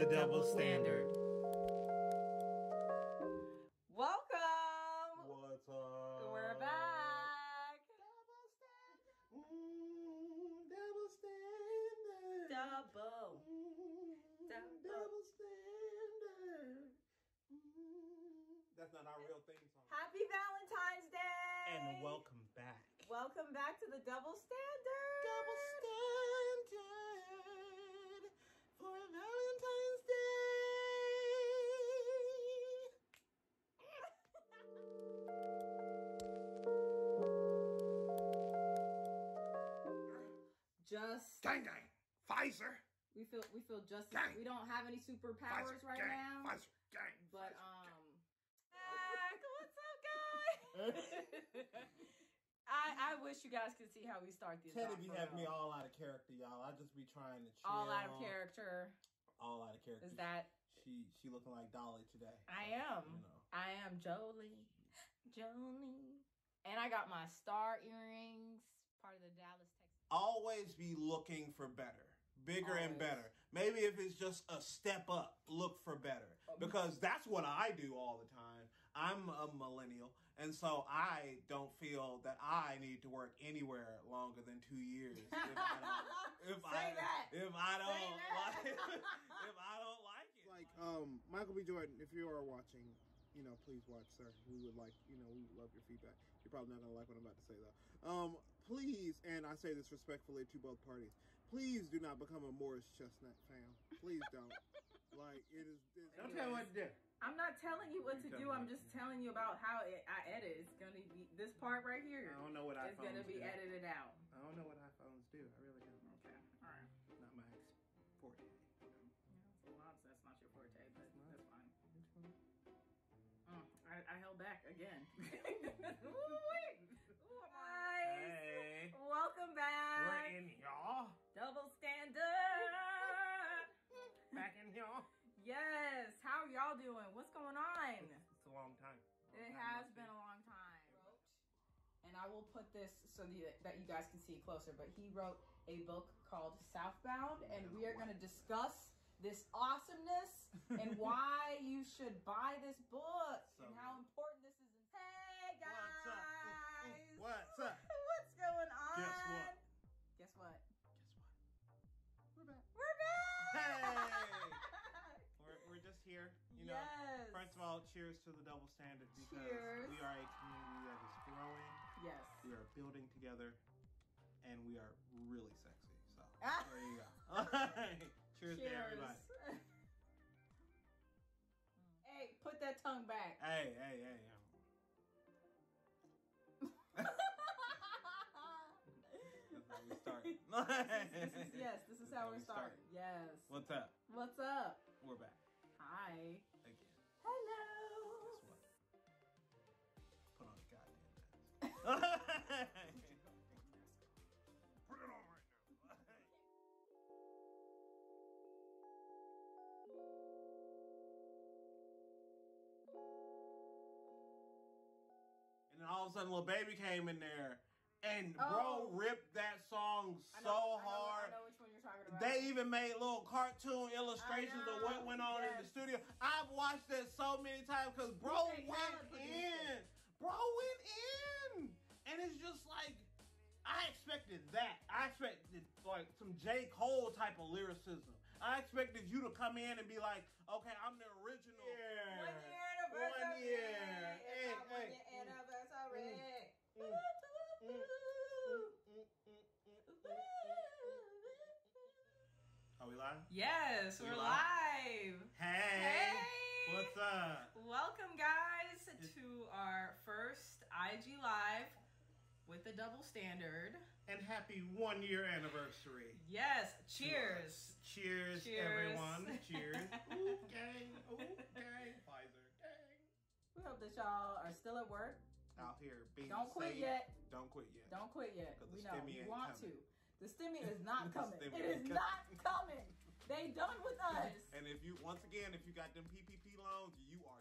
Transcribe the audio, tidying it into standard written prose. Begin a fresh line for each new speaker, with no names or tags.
The Double Standard.
Welcome.
What's up?
We're back.
Double Standard. Double Standard. Double Standard. That's not our real theme song.
Happy Valentine's Day.
And welcome back.
Welcome back to the Double Standard.
Double Standard for Valentine's Day.
Just
Gang gang. Pfizer.
we feel just
Gang.
we don't have any superpowers
Pfizer,
right
gang.
now.
Pfizer gang.
But
Pfizer,
what's up, guys? I wish you guys could see how we start these.
Teddy
off
be
for
having me
real.
all out of character, y'all. I just be trying to chill.
All out of character.
All out of character.
Is that?
She looking like Dolly today.
I am.
You know.
I am Jolie. And I got my star earrings, part of the Dallas, Texas.
Always be looking for better. Bigger
Always.
and better. Maybe if it's just a step up, look for better. Because that's what I do all the time. I'm a millennial. And so I don't feel that I need to work anywhere longer than 2 years. If I don't like it.
Like Michael B. Jordan, if you are watching, please watch, sir. We would like, we would love your feedback. You're probably not gonna like what I'm about to say though. Please, and I say this respectfully to both parties, please do not become a Morris Chestnut fan. Please don't. Like
Don't tell me what to do.
I'm not telling you what to
tell
do.
me
I'm
what
just
to do.
telling you about how I edit. It's gonna be this part right here.
I don't know what
It's gonna
iPhones
be
do.
edited out.
I don't know what iPhones do. I really don't.
Okay. All right.
Not my forte.
Yeah, it's a lot. So that's not your forte, but
not.
that's fine.
Which one?
I held back again. Ooh, wait. Ooh, guys.
Hey.
Welcome back.
We're in y'all.
Double Standard.
Back in y'all.
Yes. How are y'all doing? What's going on?
It's a long time.
It has been a long time. And I will put this so that you guys can see it closer, but he wrote a book called Southbound, and we are going to discuss this awesomeness and why you should buy this book and how important this is. Hey guys!
What's up?
What's going on?
Guess what?
Guess what?
Guess what? We're back.
We're back!
Hey! We're just here,
Yes.
First of all, cheers to the Double Standard because
Cheers.
we are a community that is growing.
Yes.
We are building together, and we are really sexy. So there you go. Cheers to everybody.
Hey, put that tongue back.
Hey. That's how we start.
This is how we start. Yes.
What's up?
What's up?
We're back
Hi.
again.
Hello.
Guess what? Put on a goddamn mask. Put it on right now. And then all of a sudden, Lil Baby came in there, and bro ripped that song so hard.
I know which one you're talking about.
They even made little cartoon illustrations of what went on in the studio. I've watched that so many times because bro went in. Bro went in. And it's just like, I expected that. I expected like some J. Cole type of lyricism. I expected you to come in and be like, okay, I'm the original.
1 year anniversary.
1 year.
It's our 1 year anniversary.
Are we live?
Yes, we're live.
Hey. What's up?
Welcome, guys, to our first IG Live with the Double Standard.
And happy 1 year anniversary.
Yes, cheers.
Cheers, everyone. Cheers. Ooh, gang. Ooh, gang. Pfizer, gang.
We hope that y'all are still at work.
Out here being
Don't quit
safe.
yet.
Don't quit yet.
Don't quit yet.
'Cause the
We know
stimmy
you
ain't
want
coming.
to. The stimmy is not coming.
stimmy
It is
ain't
not coming. They done with us.
And if you, once again, if you got them PPP loans, you are